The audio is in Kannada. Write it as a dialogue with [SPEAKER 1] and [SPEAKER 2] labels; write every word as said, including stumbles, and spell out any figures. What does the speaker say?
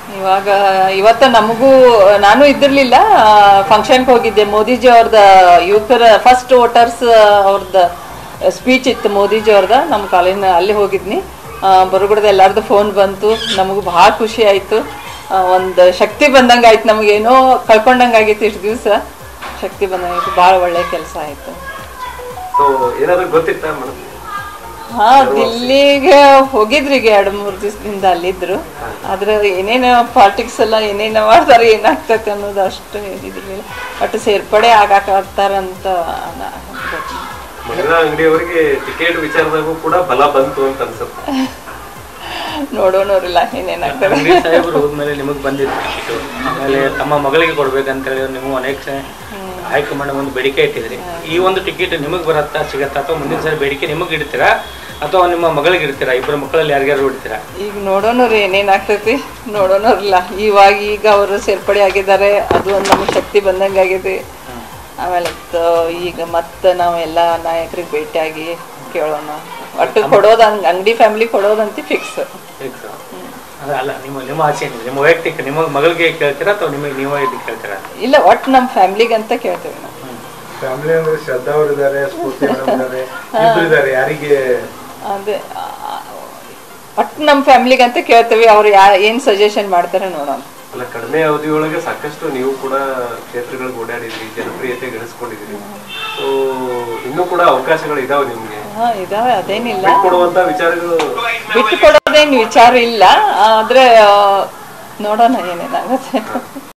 [SPEAKER 1] ಇವಾಗ ಇವತ್ತು ನಮಗೂ ನಾನು ಇದ್ದಿರಲಿಲ್ಲ, ಫಂಕ್ಷನ್ಗೆ ಹೋಗಿದ್ದೆ. ಮೋದಿಜಿ ಅವ್ರದ್ದು ಯುವಕರ ಫಸ್ಟ್ ವೋಟರ್ಸ್ ಅವ್ರದ್ದು ಸ್ಪೀಚ್ ಇತ್ತು ಮೋದಿಜಿ ಅವ್ರದ. ನಮ್ಮ ಕಾಲೇಜಿನ ಅಲ್ಲಿ ಹೋಗಿದ್ನಿ. ಬರುಗುಡ್ದು ಎಲ್ಲರದ್ದು ಫೋನ್ ಬಂತು. ನಮಗೂ ಭಾಳ ಖುಷಿ ಆಯಿತು. ಒಂದು ಶಕ್ತಿ ಬಂದಂಗೆ ಆಯ್ತು. ನಮಗೇನೋ ಕಳ್ಕೊಂಡಂಗೆ ಆಗಿತ್ತು ಇಷ್ಟು ದಿವಸ. ಶಕ್ತಿ ಬಂದಂಗಾಯ್ತು. ಭಾಳ ಒಳ್ಳೆ ಕೆಲಸ ಆಯಿತು. ಹಾ, ದಿಲ್ಲಿಗೆ ಹೋಗಿದ್ರಿ ಈಗ ಎರಡು ಮೂರು ದಿವಸದಿಂದ ಅಲ್ಲಿದ್ರು. ಆದ್ರೆ ಏನೇನು ಪಾಲಿಟಿಕ್ಸ್ ಎಲ್ಲ ಏನೇನು ಮಾಡ್ತಾರೆ, ಏನಾಗ್ತೈತೆ ಅನ್ನೋದು ಅಷ್ಟು ಇದಿರಲಿಲ್ಲ. ಬಟ್ ಸೇರ್ಪಡೆ ಆಗಾಕತ್ತಾರಂತ
[SPEAKER 2] ಮಹಿಳಾ ಅಂಗಡಿಯವರಿಗೆ ಟಿಕೆಟ್ ವಿಚಾರದಾಗೂ ಕೂಡ ಬಲ ಬಂತು ಅಂತ ಅನ್ಸುತ್ತೆ.
[SPEAKER 1] ನೋಡೋಣವ್ರಿಲ್ಲ ಏನೇನಾಗ್ತದೆ.
[SPEAKER 3] ಸಾಹೇಬರು ಹೋದ್ಮೇಲೆ ನಿಮಗೆ ಬಂದಿತ್ತು, ಆಮೇಲೆ ತಮ್ಮ ಮಗಳಿಗೆ ಕೊಡ್ಬೇಕಂತ ಹೇಳಿ ನೀವು ಅನೇಕ ಹೈಕಮಾಂಡ್ ಒಂದು ಬೇಡಿಕೆ ಇಟ್ಟಿದ್ರಿ. ಈ ಒಂದು ಟಿಕೆಟ್ ನಿಮಗೆ ಬರತ್ತಾ ಸಿಗತ್ತಾ, ಅಥವಾ ಮುಂದಿನ ಸಾರಿ ಬೇಡಿಕೆ ನಿಮಗೆ ಇಡ್ತೀರಾ ಅಥವಾ ನಿಮ್ಮ ಮಗಳಿಗೆ ಇಡ್ತೀರಾ? ಇಬ್ಬರು ಮಕ್ಕಳಲ್ಲಿ ಯಾರಿಗಾರು ಇಡ್ತೀರಾ? ಈಗ
[SPEAKER 1] ನೋಡೋಣವ್ರಿ ಏನೇನಾಗ್ತೈತಿ, ನೋಡೋಣವ್ರಿಲ್ಲ. ಇವಾಗ ಈಗ ಅವರು ಸೇರ್ಪಡೆ ಆಗಿದ್ದಾರೆ, ಅದು ಒಂದು ನಮಗೆ ಶಕ್ತಿ ಬಂದಂಗೆ ಆಗಿದೆ. ಆಮೇಲೆ ಈಗ ಮತ್ತೆ ನಾವು ಎಲ್ಲ ನಾಯಕರಿಗೆ ಭೇಟಿಯಾಗಿ ಕೇಳೋಣ. ಒಟ್ಟು ಕೊಡೋದು ಅಂಗಡಿ ಫ್ಯಾಮಿಲಿ ಕೊಡೋದಂತ ಫಿಕ್ಸ್.
[SPEAKER 3] ಅಲ್ಲ, ನಿಮ್ಮ ನಿಮ್ಮ ಆಸೆ ನಿಮ್ಮ ವೈಯಕ್ತಿಕ ನಿಮ್ಮ ಮಗಳಿಗೆ ಕೇಳ್ತೀರಾ ಅಥವಾ ನಿಮಗೆ ನೀವೇ ಕೇಳ್ತೀರಾ?
[SPEAKER 1] ಇಲ್ಲ, ಒಟ್ಟು ನಮ್ಮ ಫ್ಯಾಮಿಲಿಗೆ ಅಂತ ಕೇಳ್ತೇವೆ ನಾವು.
[SPEAKER 2] ಫ್ಯಾಮಿಲಿ ಅಂದ್ರೆ ಶ್ರದ್ಧಾ ಅವರು ಇದ್ದಾರೆ, ಸ್ಫೂರ್ತಿ ಮೇಡಮ್ ಇದ್ದಾರೆ, ಇಬ್ರು ಇದ್ದಾರೆ. ಯಾರಿಗೆ
[SPEAKER 1] ಅದೇ ಒಟ್ಟು ನಮ್ಮ ಫ್ಯಾಮಿಲಿಗೆ ಅಂತ ಕೇಳ್ತೇವೆ. ಅವ್ರು ಯಾ ಏನು ಸಜೆಷನ್ ಮಾಡ್ತಾರೆ ನೋಡೋಣ.
[SPEAKER 2] ಅಲ್ಲ, ಕಡಿಮೆ ಅವಧಿಯೊಳಗೆ ಸಾಕಷ್ಟು ನೀವು ಕೂಡ ಕ್ಷೇತ್ರಗಳಿಗೆ ಓಡಾಡಿದ್ರಿ, ಜನಪ್ರಿಯತೆ ಗಳಿಸ್ಕೊಂಡಿದ್ರಿ. ಸೊ ಇನ್ನೂ ಕೂಡ ಅವಕಾಶಗಳು ಇದಾವೆ ನಿಮ್ಗೆ?
[SPEAKER 1] ಹಾ, ಇದಾವೆ, ಅದೇನಿಲ್ಲ.
[SPEAKER 2] ಕೊಡುವಂತ ವಿಚಾರಗಳು
[SPEAKER 1] ಬಿಟ್ಟು ಕೊಡೋದೇನು ವಿಚಾರ ಇಲ್ಲ. ಆದ್ರೆ ನೋಡೋಣ ಏನೇನಾಗುತ್ತೆ.